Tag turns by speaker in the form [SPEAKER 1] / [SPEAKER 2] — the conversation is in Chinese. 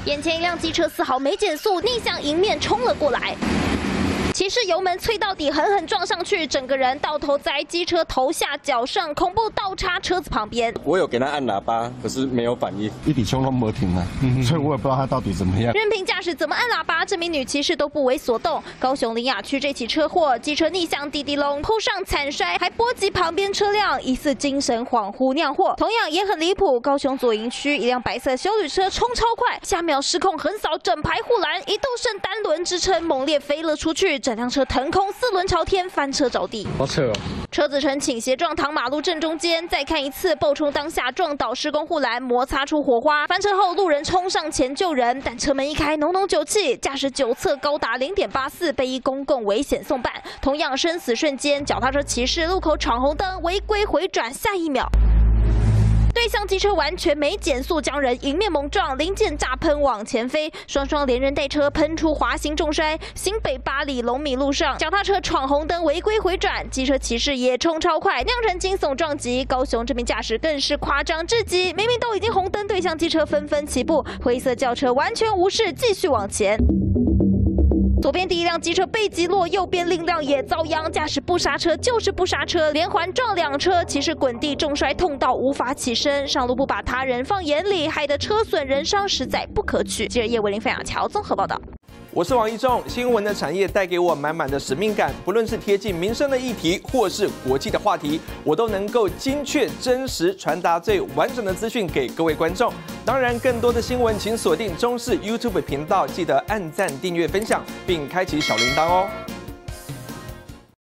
[SPEAKER 1] 眼前一辆机车丝毫没减速，逆向迎面冲了过来。 骑士油门催到底，狠狠撞上去，整个人倒头栽机车头下脚上，恐怖倒插车子旁边。
[SPEAKER 2] 我有给他按喇叭，可是没有反应，
[SPEAKER 3] 一滴胸都没停啊，所以我也不知道他到底怎么样。
[SPEAKER 1] 任凭驾驶怎么按喇叭，这名女骑士都不为所动。高雄林雅区这起车祸，机车逆向滴滴龙扑上惨摔，还波及旁边车辆，疑似精神恍惚酿祸。同样也很离谱，高雄左营区一辆白色休旅车冲超快，下秒失控横扫整排护栏，一度剩单轮支撑，猛烈飞了出去。 整辆车腾空，4轮朝天，翻车着地。
[SPEAKER 4] 好扯哦！
[SPEAKER 1] 车子呈倾斜状躺马路正中间。再看一次，爆冲当下撞倒施工护栏，摩擦出火花。翻车后，路人冲上前救人，但车门一开，浓浓酒气，驾驶酒测高达0.84，被依公共危险送办。同样生死瞬间，脚踏车骑士路口闯红灯，违规回转，下一秒。 对向机车完全没减速，将人迎面猛撞，零件炸喷往前飞，双双连人带车喷出滑行重摔。新北八里龙米路上，脚踏车闯红灯违规回转，机车骑士也冲超快，酿成惊悚撞击。高雄这名驾驶更是夸张至极，明明都已经红灯，对向机车纷纷起步，灰色轿车完全无视，继续往前。 左边第一辆机车被击落，右边另一辆也遭殃。驾驶不刹车就是不刹车，连环撞2车，骑士滚地重摔，痛到无法起身。上路不把他人放眼里，害得车损人伤，实在不可取。记者叶伟林、费亚乔综合报道。
[SPEAKER 5] 我是王一仲，新闻的产业带给我满满的使命感，不论是贴近民生的议题，或是国际的话题，我都能够精确、真实传达最完整的资讯给各位观众。当然，更多的新闻请锁定中视 YouTube 频道，记得按赞、订阅、分享，并开启小铃铛哦。